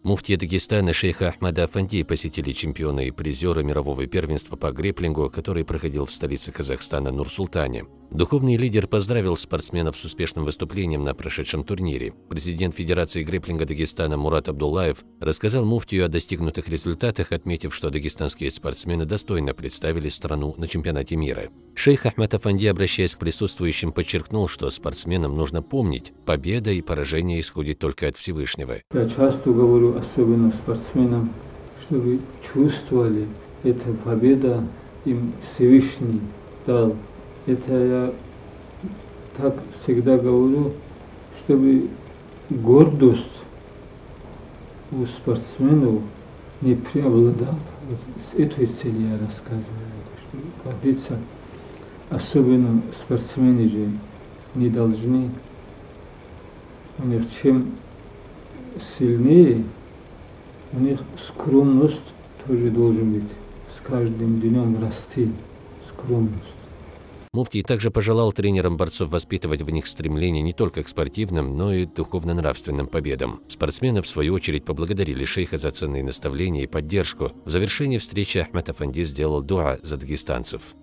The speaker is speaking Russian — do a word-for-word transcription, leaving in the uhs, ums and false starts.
Муфти Дагестана шейха Ахмада Афанди посетили чемпиона и призера мирового первенства по грэпплингу, который проходил в столице Казахстана Нур-Султане. Духовный лидер поздравил спортсменов с успешным выступлением на прошедшем турнире. Президент Федерации грэпплинга Дагестана Мурат Абдуллаев рассказал муфтию о достигнутых результатах, отметив, что дагестанские спортсмены достойно представили страну на чемпионате мира. Шейх Ахмад Афанди, обращаясь к присутствующим, подчеркнул, что спортсменам нужно помнить, победа и поражение исходит только от Всевышнего. Я часто говорю, особенно спортсменам, чтобы чувствовали, эта победа им Всевышний дал. Это я так всегда говорю, чтобы гордость у спортсменов не преобладала. Вот с этой целью я рассказываю, чтобы гордиться. Особенно спортсмены же не должны, у них чем сильнее, у них скромность тоже должен быть. С каждым днем расти скромность. Муфтий также пожелал тренерам борцов воспитывать в них стремление не только к спортивным, но и духовно-нравственным победам. Спортсмены, в свою очередь, поблагодарили шейха за ценные наставления и поддержку. В завершении встречи Ахмад Афанди сделал дуа за дагестанцев.